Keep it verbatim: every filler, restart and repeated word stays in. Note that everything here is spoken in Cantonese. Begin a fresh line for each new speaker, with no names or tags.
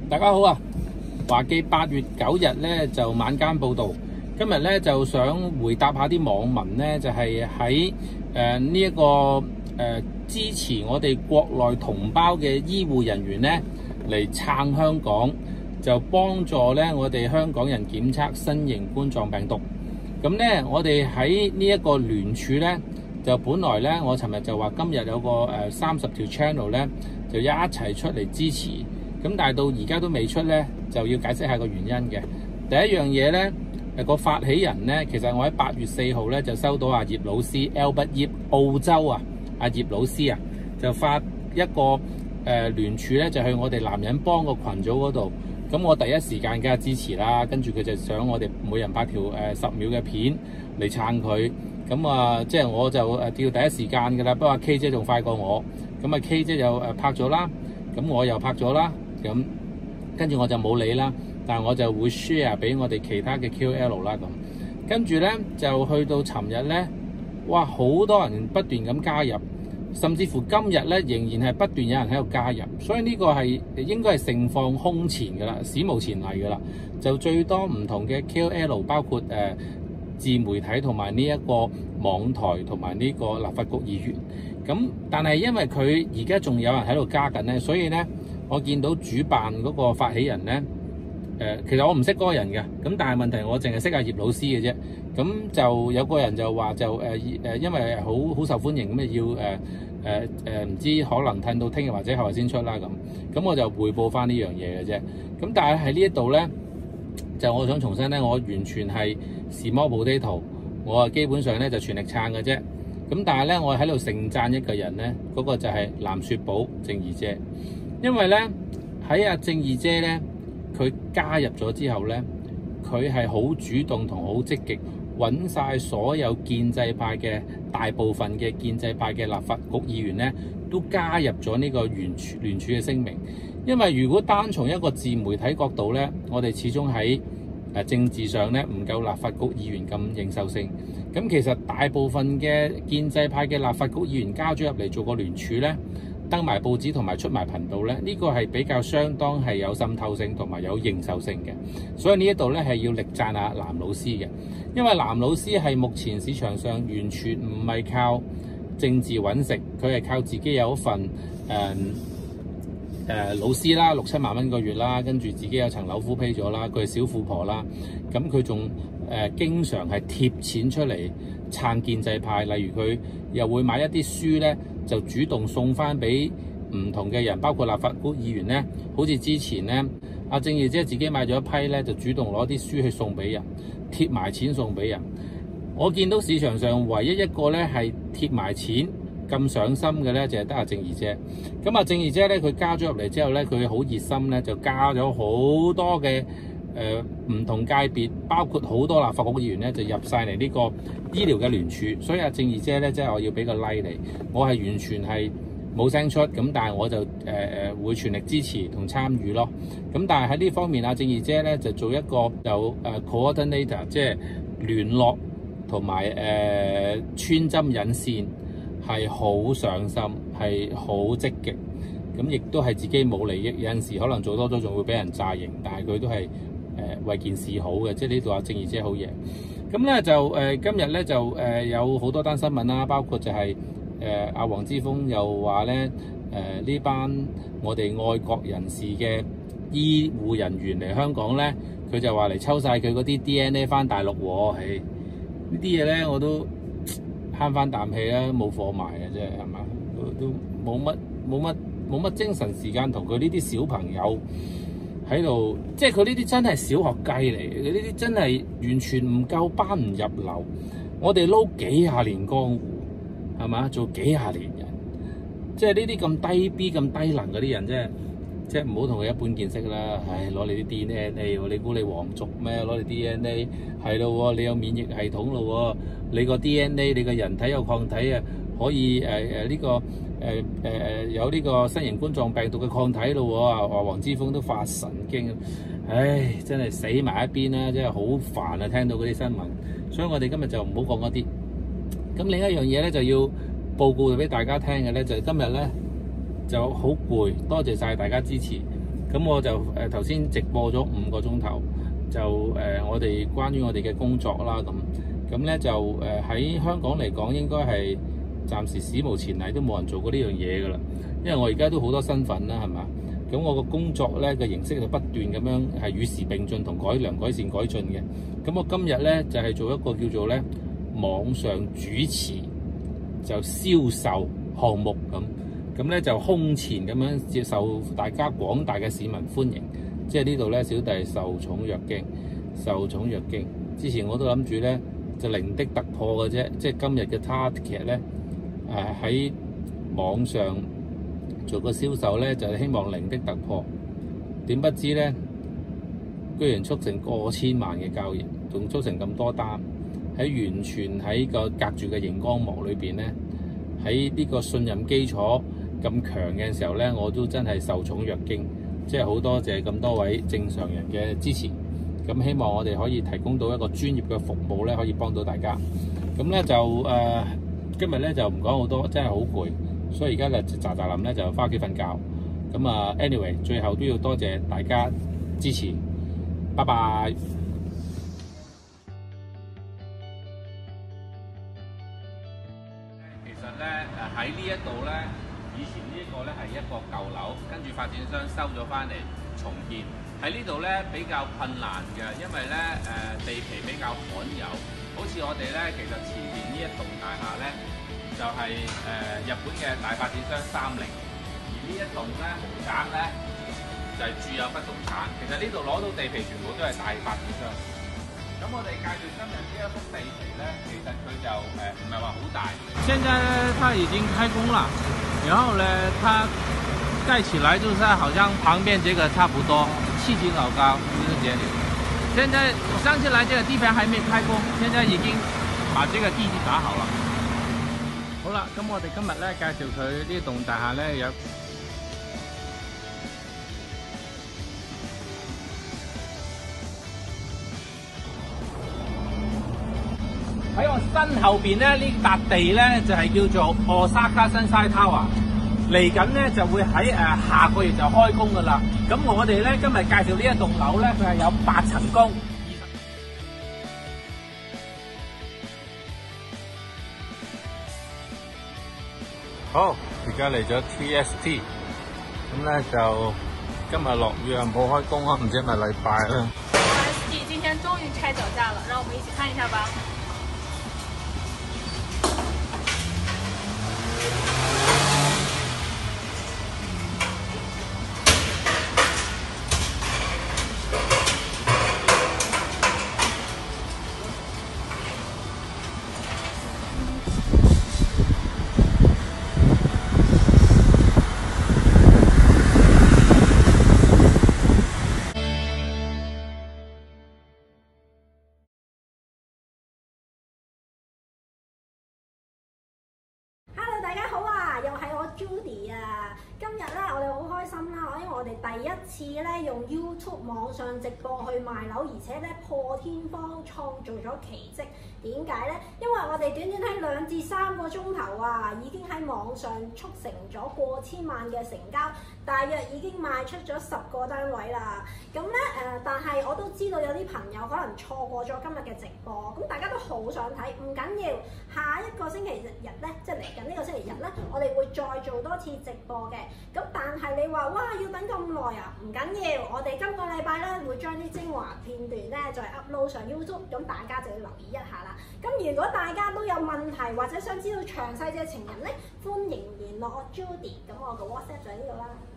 大家好啊！華記八月九日咧就晚間報道，今日咧就想回答下啲網民咧，就係喺誒呢一個誒、呃、支持我哋國內同胞嘅醫護人員咧嚟撐香港，就幫助咧我哋香港人檢測新型冠狀病毒。咁咧，我哋喺呢一個聯署咧，就本來咧，我尋日就話今日有個誒三十條 channel 咧，就一齊出嚟支持。咁但係到而家都未出咧，就要解釋下個原因嘅。第一樣嘢咧，誒個發起人咧，其實我喺八月四號咧就收到阿葉老師 Albert 葉澳洲啊，阿葉老師啊，就發一個誒、呃、聯署咧，就去我哋男人幫個群組嗰度。咁我第一時間梗係支持啦，跟住佢就想我哋每人拍條誒十秒嘅片嚟撐佢。咁啊，即係我就誒叫第一時間㗎啦。不過 K 姐仲快過我，咁啊 K 姐就誒拍咗啦，咁我又拍咗啦。咁跟住我就冇理啦，但係我就會 share 俾我哋其他嘅 Q L 啦。咁跟住咧就去到尋日咧，哇！好多人不斷咁加入，甚至乎今日咧仍然係不斷有人喺度加入，所以呢個係應該係盛況空前㗎啦，史無前例㗎啦。就最多唔同嘅 Q L， 包括誒、呃、自媒體同埋呢一個網台同埋呢個立法局議員。咁但係因為佢而家仲有人喺度加緊咧，所以咧。我見到主辦嗰個發起人咧，誒、呃，其實我唔識嗰個人嘅，咁但係問題我淨係識阿葉老師嘅啫。咁就有個人就話就誒誒、呃，因為好好受歡迎咁啊，要誒誒誒，唔、呃呃、知可能褪到聽日或者後日先出啦咁。咁我就彙報翻呢樣嘢嘅啫。咁但係喺呢一度咧，就我想重申咧，我完全係 small potato，我啊基本上咧就全力撐嘅啫。咁但係咧，我喺度盛讚一個人咧，嗰、那個就係藍雪寶正義姐。因為咧喺阿正義姐咧，佢加入咗之後咧，佢係好主動同好積極揾晒所有建制派嘅大部分嘅建制派嘅立法局議員咧，都加入咗呢個聯署聯署嘅聲明。因為如果單從一個自媒體角度咧，我哋始終喺誒政治上咧唔夠立法局議員咁認受性。咁其實大部分嘅建制派嘅立法局議員加咗入嚟做個聯署咧，登埋報紙同埋出埋頻道咧，呢個係比較相當係有滲透性同埋有認受性嘅。所以呢一度咧係要力讚下藍老師嘅，因為藍老師係目前市場上完全唔係靠政治揾食，佢係靠自己有一份誒誒、呃呃、老師啦，六七萬蚊個月啦，跟住自己有層樓夫批咗啦，佢係小富婆啦，咁佢仲誒經常係貼錢出嚟撐建制派，例如佢又會買一啲書咧，就主動送翻俾唔同嘅人，包括立法局議員咧。好似之前咧，阿正義姐自己買咗一批咧，就主動攞啲書去送俾人，貼埋錢送俾人。我見到市場上唯一一個咧係貼埋錢咁上心嘅咧，就係得阿正義姐。咁阿正義姐咧，佢加咗入嚟之後咧，佢好熱心咧，就加咗好多嘅誒唔同界別，包括好多立法局議員咧，就入晒嚟呢個醫療嘅聯署。所以阿正義姐咧，即係我要俾個 like 你，我係完全係冇聲出，咁但係我就誒誒、呃、會全力支持同參與咯。咁但係喺呢方面，阿正義姐咧就做一個有誒 coordinator， 即係聯絡同埋誒穿針引線，係好上心，係好積極。咁亦都係自己冇利益，有陣時可能做多咗仲會俾人詐型，但係佢都係誒、呃、為件事好嘅，即係呢度阿正義姐好嘢。咁咧就誒、呃、今日咧就誒、呃、有好多單新聞啦，包括就係誒阿黃之鋒又話咧誒呢班我哋愛國人士嘅醫護人員嚟香港咧，佢就話嚟抽晒佢嗰啲 D N A 翻大陸喎。係呢啲嘢咧我都慳翻啖氣啦，冇貨賣嘅啫，係嘛？都冇乜冇乜冇乜精神時間同佢呢啲小朋友喺度，即係佢呢啲真係小學雞嚟嘅，呢啲真係完全唔夠班唔入流。我哋撈幾廿年江湖，係嘛？做幾廿年人，即係呢啲咁低 B 咁低能嗰啲人，即係即係唔好同佢一般見識啦。唉，攞你啲 D N A， 你估你皇族咩？攞你 D N A 係咯，你有免疫系統咯，你個 D N A 你個人體有抗體啊，可以誒誒呢個誒誒誒有呢個新型冠狀病毒嘅抗體咯。啊，話黃之鋒都發神經，唉，真係死埋一邊啦！真係好煩啊，聽到嗰啲新聞。所以我哋今日就唔好講嗰啲。咁另一樣嘢咧就要報告俾大家聽嘅咧，就係今日咧就好攰，多謝晒大家支持。咁咁我就誒頭先直播咗五個鐘頭，就誒、呃、我哋關於我哋嘅工作啦咁。咁咧就誒喺、呃、香港嚟講，應該係暫時史無前例都冇人做過呢樣嘢㗎啦。因為我而家都好多身份啦，係嘛？咁我個工作咧嘅形式就不斷咁樣係與時並進同改良、改善、改進嘅。咁我今日咧就係、是、做一個叫做咧網上主持就銷售項目咁，咁咧就空前咁樣接受大家廣大嘅市民歡迎。即係呢度咧，小弟受寵若驚，受寵若驚。之前我都諗住咧就零的突破嘅啫，即係今日嘅 target 咧誒喺網上做個銷售咧，就係希望零的突破。點不知咧，居然促成過千萬嘅交易，仲促成咁多單。喺完全喺個隔住嘅熒光幕裏邊咧，喺呢個信任基礎咁強嘅時候咧，我都真係受寵若驚。即係好多謝咁多位正常人嘅支持。咁希望我哋可以提供到一個專業嘅服務咧，可以幫到大家。咁咧就誒、呃，今日咧就唔講好多，真係好攰，所以而家就喳喳臨咧就翻屋企瞓覺。咁啊 ，anyway， 最後都要多謝大家支持，拜拜。其實咧誒喺呢一度咧，以前呢一個咧係一個舊樓，跟住發展商收咗翻嚟重建。喺呢度咧比較困難嘅，因為咧誒、呃、地皮比較罕有。好似我哋咧，其實前面呢一棟大廈咧，就係、是、誒、呃、日本嘅大發展商三菱，而呢一棟咧豪宅咧就係、是、住友不動產。其實呢度攞到地皮全部都係大發展商。咁我哋介紹今日呢一幅地皮咧，其實佢就誒唔係話好大。現在它已經開工了，然後咧它蓋起來就是好像旁邊這個差不多。七級樓高，就是這裡。現在上次來這個地方還沒開工，現在已經把這個地基打好了。好啦，咁我哋今日咧介紹佢呢棟大廈咧有喺我身後邊咧呢笪地咧就係、是、叫做 Osaka Sunshine Tower。嚟緊咧就會喺誒、呃、下個月就開工噶啦。咁我哋咧今日介紹呢一棟樓咧，佢係有八層高。好，而家嚟咗 T S T， 咁咧就今日落雨啊，冇開工啊，唔知係咪禮拜啦。T S T 今天終於拆腳架了，讓我們一起看一下吧。
Judy 啊，今日咧我哋好開心啦，因為我哋第一次咧用 YouTube 網上直播去賣樓，而且咧破天荒創造咗奇蹟。點解咧？因為我哋短短喺兩至三個鐘頭啊，已經喺網上促成咗過千萬嘅成交，大約已經賣出咗十個單位啦。咁咧誒，但係我都知道有啲朋友可能錯過咗今日嘅直播，咁大家都好想睇，唔緊要，下一個星期日咧，即係嚟緊呢個星期日咧，我哋會再做多次直播嘅。咁但係你話哇要等咁耐啊？唔緊要，我哋今個禮拜咧會將啲精華片段咧再 upload 上 YouTube，咁大家就要留意一下啦。咁如果大家都有問題或者想知道詳細嘅情人咧，歡迎聯絡我 Judy，咁我個 WhatsApp 就喺呢度啦。